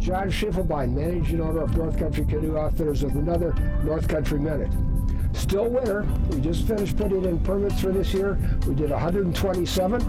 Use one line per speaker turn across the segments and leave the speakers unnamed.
John Schiffelbein, Managing Owner of North Country Canoe Outfitters, with another North Country Minute. Still winter. We just finished putting in permits for this year. We did 127.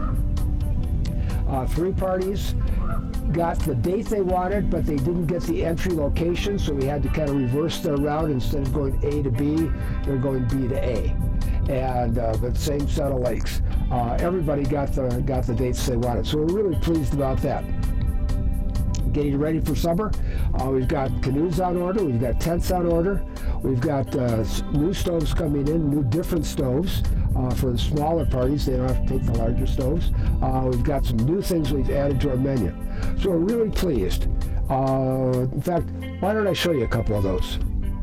3 parties got the date they wanted, but they didn't get the entry location, so we had to kind of reverse their route. Instead of going A to B, they're going B to A. And the same set of lakes. Everybody got the dates they wanted, so we're really pleased about that. Getting ready for summer. We've got canoes on order, we've got tents on order, we've got new stoves coming in, new different stoves for the smaller parties. They don't have to take the larger stoves. We've got some new things we've added to our menu. So we're really pleased. In fact, why don't I show you a couple of those?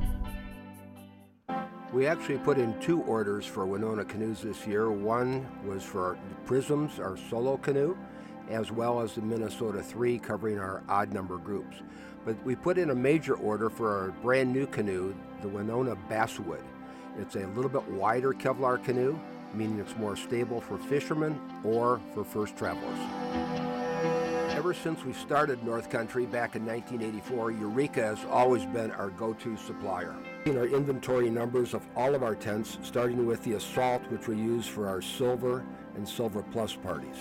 We actually put in 2 orders for Winona Canoes this year. One was for our Prisms, our solo canoe, as well as the Minnesota 3 covering our odd number groups. But we put in a major order for our brand new canoe, the Winona Basswood. It's a little bit wider Kevlar canoe, meaning it's more stable for fishermen or for first travelers. Ever since we started North Country back in 1984, Eureka has always been our go-to supplier. In our inventory numbers of all of our tents, starting with the Assault, which we use for our Silver and Silver Plus parties.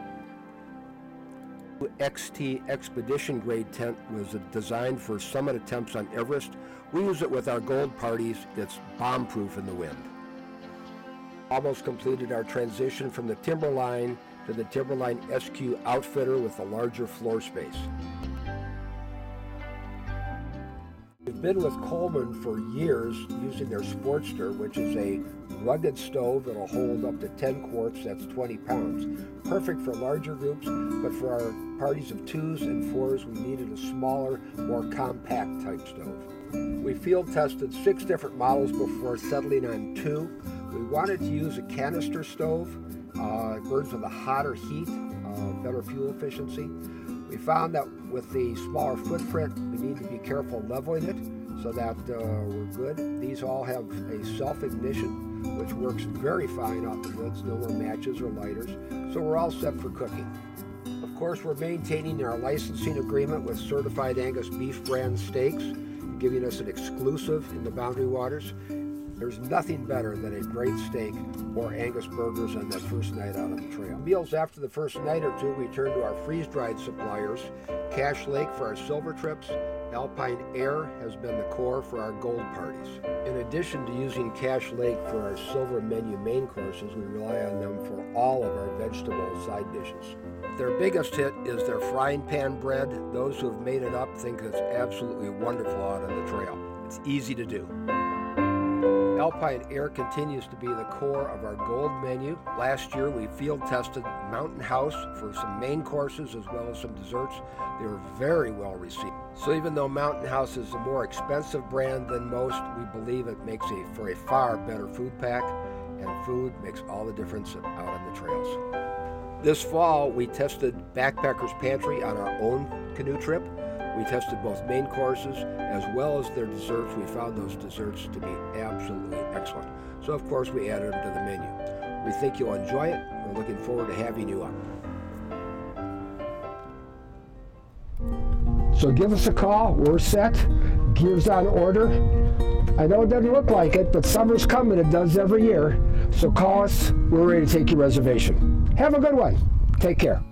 XT Expedition Grade tent was designed for summit attempts on Everest. We use it with our gold parties. It's bomb-proof in the wind. Almost completed our transition from the Timberline to the Timberline SQ Outfitter with a larger floor space. We've been with Coleman for years using their Sportster, which is a rugged stove that'll hold up to 10 quarts, that's 20 pounds. Perfect for larger groups, but for our parties of 2s and 4s, we needed a smaller, more compact type stove. We field tested 6 different models before settling on 2. We wanted to use a canister stove. It burns with a hotter heat, better fuel efficiency. We found that with the smaller footprint, we need to be careful leveling it so that we're good. These all have a self-ignition, which works very fine off the woods, no more matches or lighters, so we're all set for cooking. Of course, we're maintaining our licensing agreement with Certified Angus Beef brand steaks, giving us an exclusive in the Boundary Waters. There's nothing better than a great steak or Angus burgers on that first night out on the trail. Meals after the first night or 2, we turn to our freeze-dried suppliers. Cache Lake for our silver trips. Alpine Air has been the core for our gold parties. In addition to using Cache Lake for our silver menu main courses, we rely on them for all of our vegetable side dishes. Their biggest hit is their frying pan bread. Those who have made it up think it's absolutely wonderful out on the trail. It's easy to do. Alpine Air continues to be the core of our gold menu. Last year we field tested Mountain House for some main courses as well as some desserts. They were very well received. So even though Mountain House is a more expensive brand than most, we believe it makes for a far better food pack, and food makes all the difference out on the trails. This fall we tested Backpacker's Pantry on our own canoe trip. We tested both main courses as well as their desserts. We found those desserts to be absolutely excellent. So of course we added them to the menu. We think you'll enjoy it. We're looking forward to having you on.
So give us a call. We're set. Gear's on order. I know it doesn't look like it, but summer's coming. It does every year. So call us. We're ready to take your reservation. Have a good one. Take care.